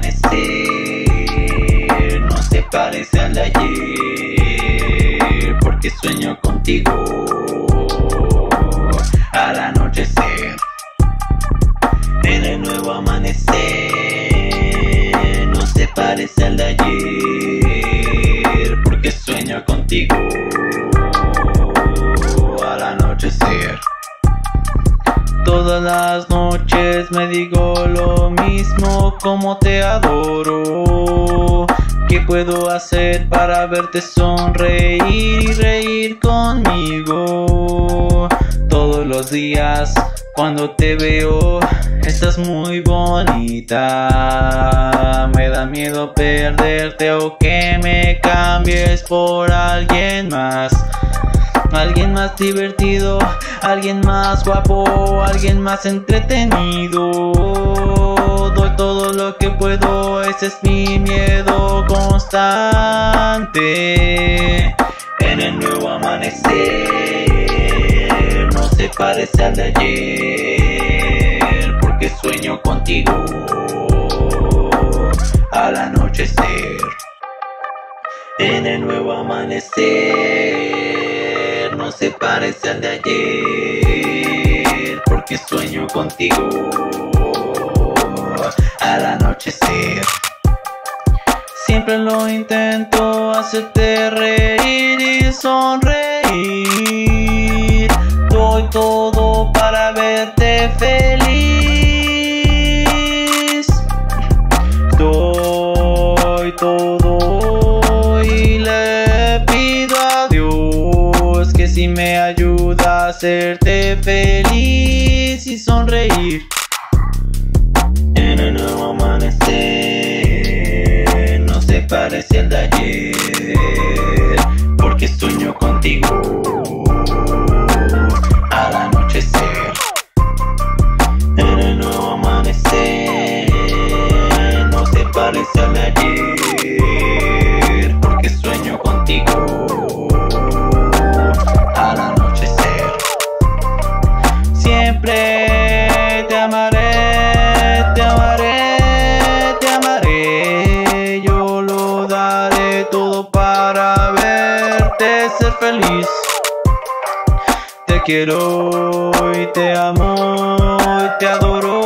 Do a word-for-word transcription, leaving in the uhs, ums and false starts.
amanecer no se parece al de ayer, porque sueño contigo al anochecer. En el nuevo amanecer no se parece al de ayer, porque sueño contigo al anochecer. Todas las noches me digo lo mismo, como te adoro. ¿Qué puedo hacer para verte sonreír y reír conmigo? Todos los días cuando te veo estás muy bonita. Me da miedo perderte o que me cambies por alguien más. Alguien más divertido, alguien más guapo, alguien más entretenido. Doy todo lo que puedo, ese es mi miedo constante. En el nuevo amanecer no se parece al de ayer, porque sueño contigo al anochecer. En el nuevo amanecer no se parece al de ayer, porque sueño contigo al anochecer. Siempre lo intento hacerte reír y sonreír. Doy todo para verte feliz. Doy todo y le pido a Dios que si me ayuda a hacerte feliz y sonreír. En el nuevo amanecer no se parece al de ayer, porque sueño contigo al anochecer. En el nuevo amanecer no se parece al de ayer, porque sueño contigo al anochecer. Siempre te amaré, te amaré, te amaré. Yo lo daré todo para verte ser feliz. Te quiero y te amo y te adoro.